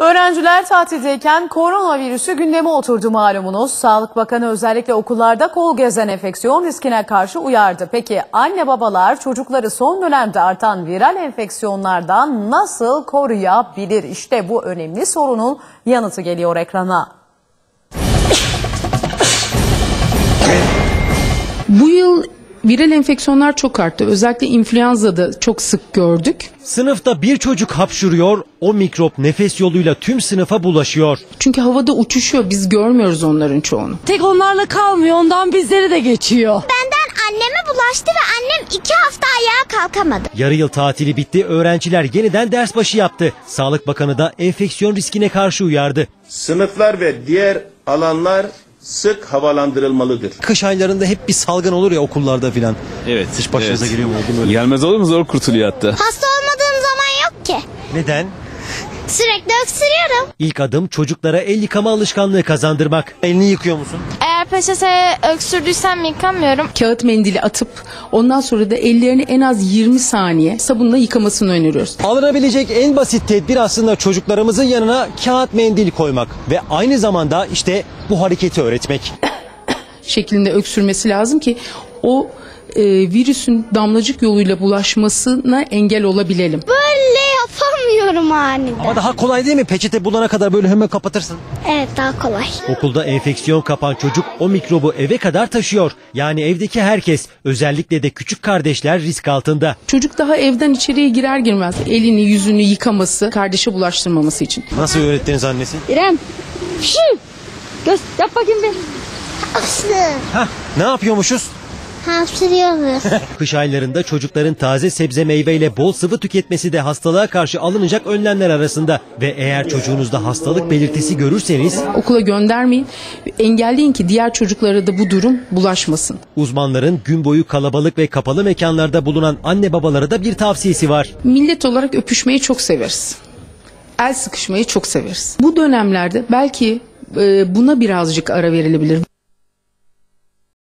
Öğrenciler tatildeyken koronavirüsü gündeme oturdu malumunuz. Sağlık Bakanı özellikle okullarda kol gezen enfeksiyon riskine karşı uyardı. Peki anne babalar çocukları son dönemde artan viral enfeksiyonlardan nasıl koruyabilir? İşte bu önemli sorunun yanıtı geliyor ekrana. Bu yıl viral enfeksiyonlar çok arttı. Özellikle influenza'da çok sık gördük. Sınıfta bir çocuk hapşuruyor, o mikrop nefes yoluyla tüm sınıfa bulaşıyor. Çünkü havada uçuşuyor, biz görmüyoruz onların çoğunu. Tek onlarla kalmıyor, ondan bizleri de geçiyor. Benden anneme bulaştı ve annem 2 hafta ayağa kalkamadı. Yarı yıl tatili bitti, öğrenciler yeniden ders başı yaptı. Sağlık Bakanı da enfeksiyon riskine karşı uyardı. Sınıflar ve diğer alanlar sık havalandırılmalıdır. Kış aylarında hep bir salgın olur ya okullarda filan. Evet. Hiç başınıza geliyor mu? Oldu mu öyle? Gelmez olur mu? Zor kurtuluyor hatta. Hasta olmadığım zaman yok ki. Neden? Sürekli öksürüyorum. İlk adım çocuklara el yıkama alışkanlığı kazandırmak. Elini yıkıyor musun? Eğer peçeteye öksürdüysem yıkamıyorum. Kağıt mendili atıp ondan sonra da ellerini en az 20 saniye sabunla yıkamasını öneriyoruz. Alınabilecek en basit tedbir aslında çocuklarımızın yanına kağıt mendil koymak. Ve aynı zamanda işte bu hareketi öğretmek. Şeklinde öksürmesi lazım ki o virüsün damlacık yoluyla bulaşmasına engel olabilelim. Böyle yapamıyorum aniden. Ama daha kolay değil mi? Peçete bulana kadar böyle hemen kapatırsın. Evet, daha kolay. Okulda enfeksiyon kapan çocuk o mikrobu eve kadar taşıyor. Yani evdeki herkes, özellikle de küçük kardeşler risk altında. Çocuk daha evden içeriye girer girmez elini yüzünü yıkaması, kardeşe bulaştırmaması için. Nasıl öğrettiniz annesi? İrem, yap bakayım bir. Hah, ne yapıyormuşuz? Hapşırıyoruz. Kış aylarında çocukların taze sebze meyveyle bol sıvı tüketmesi de hastalığa karşı alınacak önlemler arasında. Ve eğer çocuğunuzda hastalık belirtisi görürseniz Okula göndermeyin, engelleyin ki diğer çocuklara da bu durum bulaşmasın. uzmanların gün boyu kalabalık ve kapalı mekanlarda bulunan anne babalara da bir tavsiyesi var. Millet olarak öpüşmeyi çok severiz. El sıkışmayı çok severiz. Bu dönemlerde belki buna birazcık ara verilebilir.